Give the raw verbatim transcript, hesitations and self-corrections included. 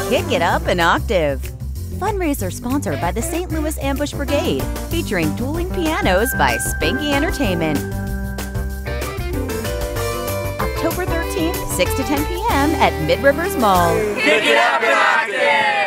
Kick It Up an Octave. Fundraiser sponsored by the Saint Louis Ambush Brigade, featuring dueling pianos by Spanky Entertainment. October thirteenth, six to ten p m at Mid Rivers Mall. Kick it up an octave!